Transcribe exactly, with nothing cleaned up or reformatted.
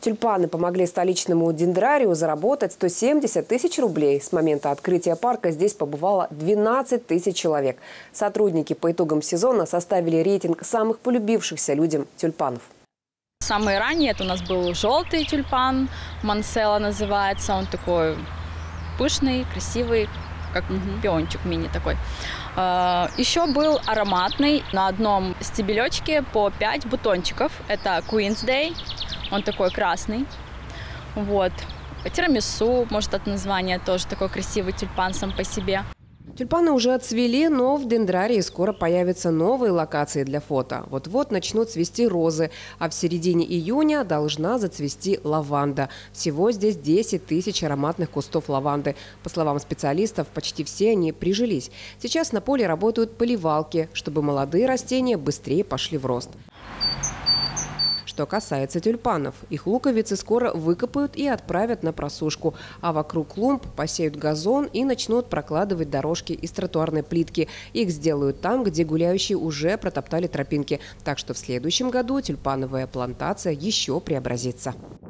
Тюльпаны помогли столичному дендрарию заработать сто семьдесят тысяч рублей. С момента открытия парка здесь побывало двенадцать тысяч человек. Сотрудники по итогам сезона составили рейтинг самых полюбившихся людям тюльпанов. Самый ранний это у нас был желтый тюльпан, Монсела называется. Он такой пышный, красивый, как пиончик мини такой. Еще был ароматный, на одном стебелечке по пять бутончиков. Это Queen's Day, он такой красный. Вот. Тирамису, может, от названия, тоже такой красивый тюльпан сам по себе. Тюльпаны уже отцвели, но в дендрарии скоро появятся новые локации для фото. Вот-вот начнут цвести розы, а в середине июня должна зацвести лаванда. Всего здесь десять тысяч ароматных кустов лаванды. По словам специалистов, почти все они прижились. Сейчас на поле работают поливалки, чтобы молодые растения быстрее пошли в рост. Что касается тюльпанов, их луковицы скоро выкопают и отправят на просушку, а вокруг клумб посеют газон и начнут прокладывать дорожки из тротуарной плитки. Их сделают там, где гуляющие уже протоптали тропинки. Так что в следующем году тюльпановая плантация еще преобразится.